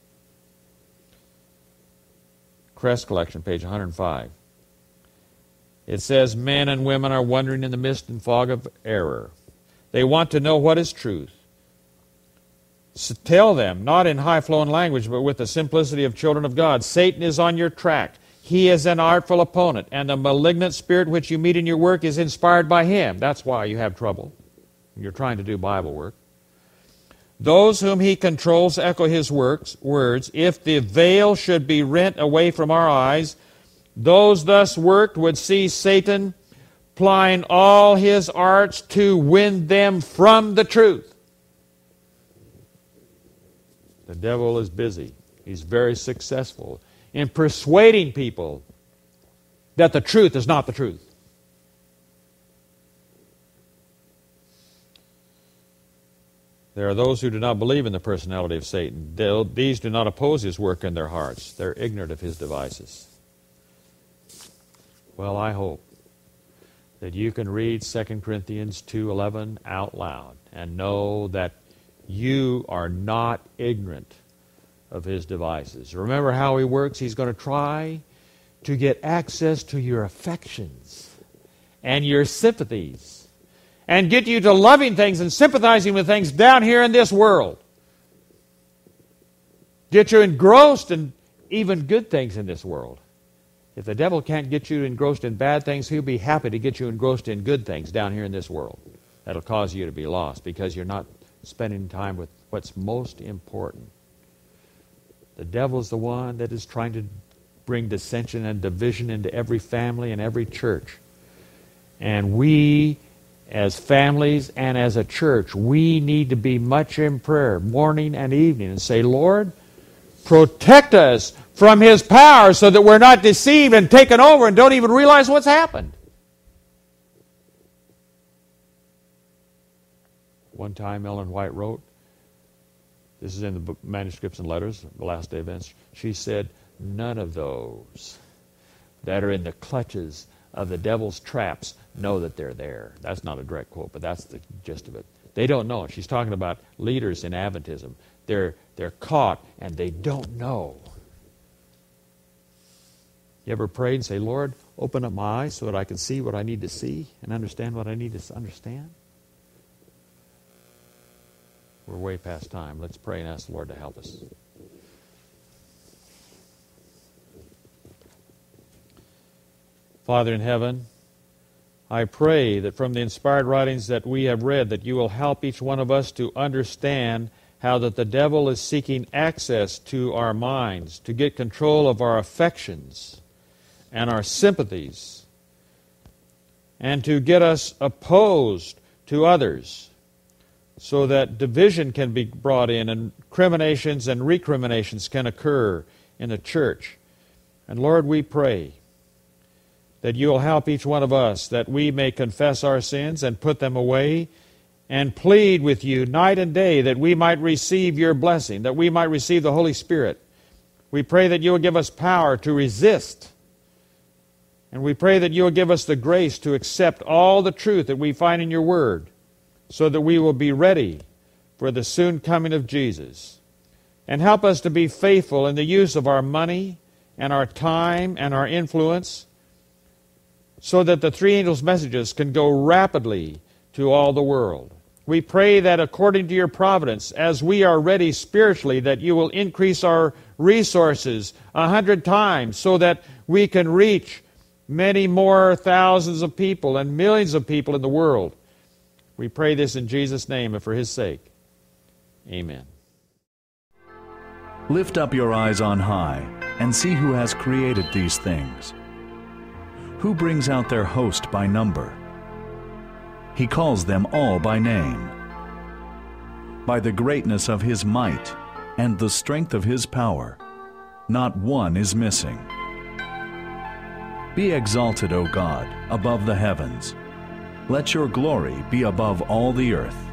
Crest Collection, page one hundred five. It says, men and women are wandering in the mist and fog of error. They want to know what is truth. So tell them, not in high-flown language, but with the simplicity of children of God, Satan is on your track. He is an artful opponent, and the malignant spirit which you meet in your work is inspired by him. That's why you have trouble when you're trying to do Bible work. Those whom he controls echo his works, words, if the veil should be rent away from our eyes, those thus worked would see Satan plying all his arts to win them from the truth. The devil is busy. He's very successful in persuading people that the truth is not the truth. There are those who do not believe in the personality of Satan. These do not oppose his work in their hearts. They're ignorant of his devices. Well, I hope that you can read Second Corinthians two eleven out loud and know that you are not ignorant of his devices. Remember how he works? He's going to try to get access to your affections and your sympathies, and get you to loving things and sympathizing with things down here in this world. Get you engrossed in even good things in this world. If the devil can't get you engrossed in bad things, he'll be happy to get you engrossed in good things down here in this world. That'll cause you to be lost because you're not spending time with what's most important. The devil's the one that is trying to bring dissension and division into every family and every church. And we, as families and as a church, we need to be much in prayer, morning and evening, and say, Lord, protect us from his power so that we're not deceived and taken over and don't even realize what's happened. One time Ellen White wrote this is in the book, manuscripts and letters, the last day events, she said, none of those that are in the clutches of the devil's traps know that they're there. That's not a direct quote, but that's the gist of it. They don't know. She's talking about leaders in Adventism. They're, they're caught and they don't know. You ever prayed and say, Lord, open up my eyes so that I can see what I need to see and understand what I need to understand? We're way past time. Let's pray and ask the Lord to help us. Father in heaven, I pray that from the inspired writings that we have read, that you will help each one of us to understand how that the devil is seeking access to our minds, to get control of our affections and our sympathies, and to get us opposed to others, so that division can be brought in and criminations and recriminations can occur in the church. And Lord, we pray that you will help each one of us, that we may confess our sins and put them away and plead with you night and day that we might receive your blessing, that we might receive the Holy Spirit. We pray that you will give us power to resist. And we pray that you will give us the grace to accept all the truth that we find in your word, so that we will be ready for the soon coming of Jesus. And help us to be faithful in the use of our money and our time and our influence, so that the three angels' messages can go rapidly to all the world. We pray that according to your providence, as we are ready spiritually, that you will increase our resources a hundred times so that we can reach many more thousands of people and millions of people in the world. We pray this in Jesus' name and for his sake. Amen. Lift up your eyes on high and see who has created these things. Who brings out their host by number? He calls them all by name. By the greatness of his might and the strength of his power, not one is missing. Be exalted, O God, above the heavens. Let your glory be above all the earth.